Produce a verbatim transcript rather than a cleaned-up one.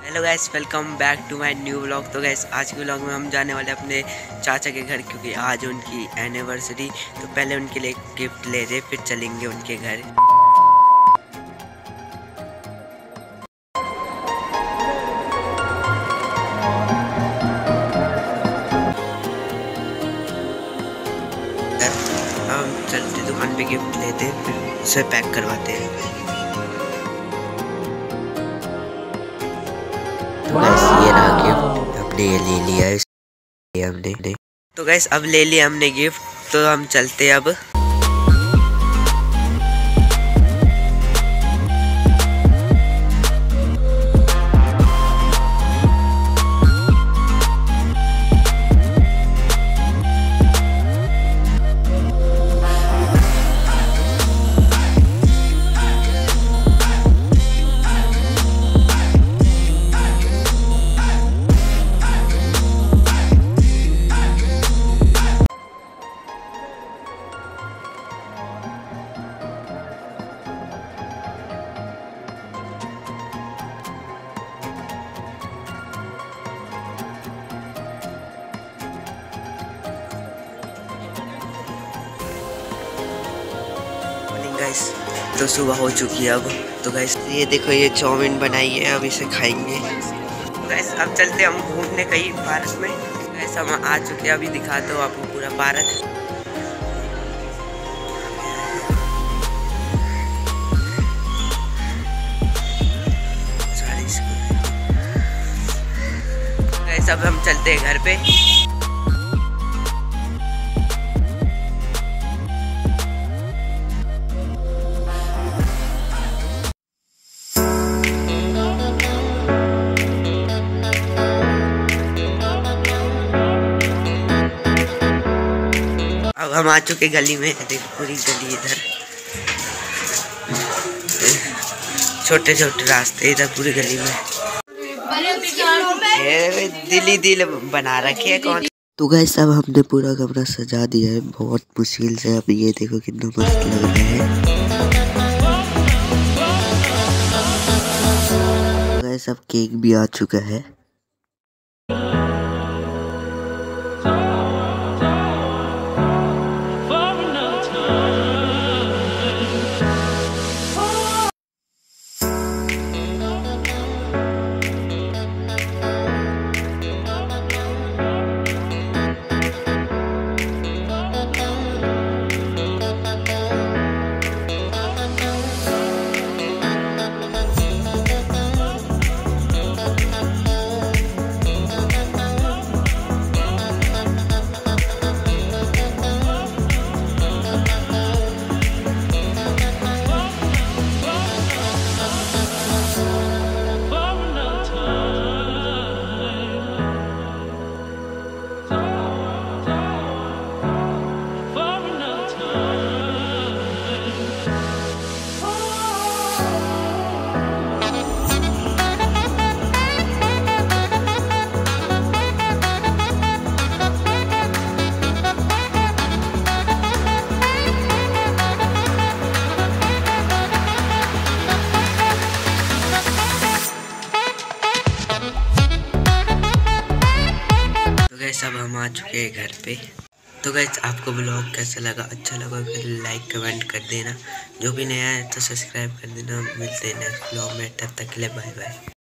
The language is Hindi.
Hello guys, welcome back to my new vlog. तो गाइस आज के व्लॉग में हम जाने वाले अपने चाचा के घर, क्योंकि आज उनकी एनिवर्सरी। तो पहले उनके लिए गिफ्ट ले रहे, फिर चलेंगे उनके घर। हम चलते दुकान पे गिफ्ट लेते हैं, फिर उसे पैक करवाते हैं। तो गाइस ये रहा गिफ्ट, हमने ये ले लिया है हमने। तो गाइस अब ले लिया हमने गिफ्ट, तो हम चलते अब। गाइस तो सुबह हो चुकी है अब। तो गाइस ये देखो, ये चाउमीन बनाई है, अब इसे खाएंगे। तो गाइस अब चलते हम घूमने कहीं पार्क में। गाइस हम आ चुके हैं, अभी दिखाता हूँ आपको पूरा पार्क। गाइस अब हम चलते हैं घर पे। अब हम आ चुके गली में, देखो पूरी गली इधर, छोटे छोटे रास्ते इधर पूरी गली में। ये दिली दिल बना रखे है कौन। तो गाइस अब हमने पूरा कमरा सजा दिया है बहुत मुश्किल से। अब ये देखो कितना मस्त लग रहा है। गाइस अब केक भी आ चुका है। गाइस अब हम आ चुके हैं घर पे। तो गाइस आपको ब्लॉग कैसा लगा, अच्छा लगा फिर लाइक कमेंट कर देना। जो भी नया है तो सब्सक्राइब कर देना। मिलते हैं नेक्स्ट ब्लॉग में, तब तक के लिए बाय बाय।